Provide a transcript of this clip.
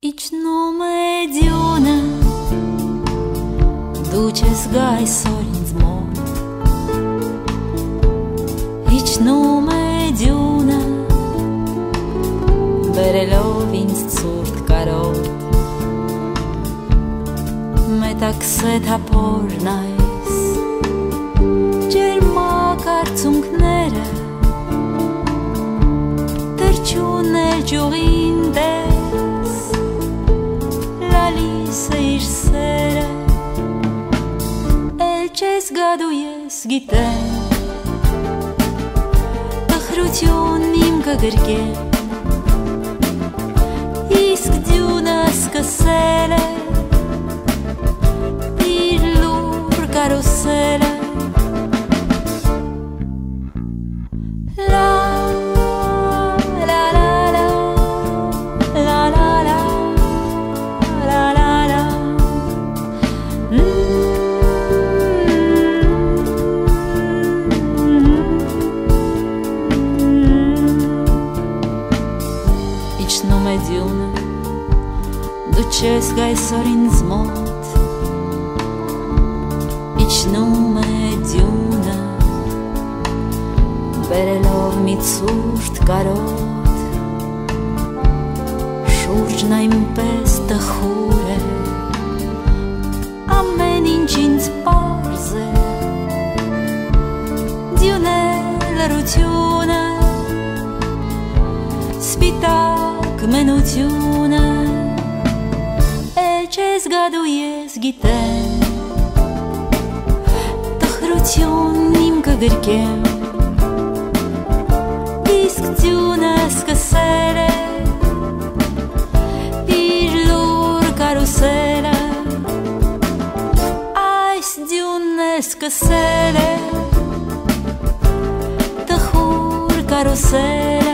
Ichnu mediuna duces gaisorin zmot. Ichnu mediuna berelovins tsurt karot. Մետաքսետ հապորնայս ջերմակարծունքները Տրջունել ճյուղին դես լալիս է իր սերը Էլ չես գադու ես գիտեմ Տխրություն իմ կգրկեմ Իսկ դյունը սկսել է Կարուսելը La la la la La la la La la la Իջնում է դյունը Դու չես գայսորին զմոտ Իջնում է դյունը Բերելով մի ցուրտ կարոտ Շուրջն այնպես տխուր է Ամեն ինչ ինձ պարզ է Դյուն է լռությունը Սպիտակ մենությունը Էլ չես գադու ես գիտեմ Տխրություն իմ կգրկեմ Իսկ դյունը սկսել է Իր լուր կարուսելը Այս դյունն է սկսել է Տխուր կարուսելը